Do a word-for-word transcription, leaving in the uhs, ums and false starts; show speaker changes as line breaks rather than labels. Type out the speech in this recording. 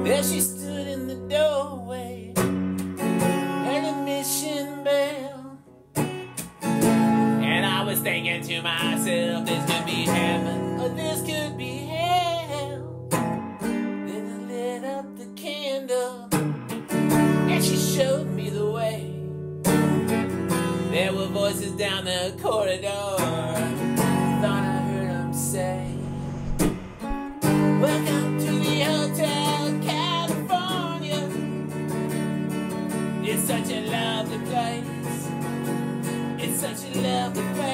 There she stood in the doorway, heard a mission bell, and I was thinking to myself, this could be heaven or this could be hell. Then I lit up the candle and she showed me the way. There were voices down the corridor, thought I heard them say, welcome to the Hotel California. It's such a lovely place. It's such a lovely place.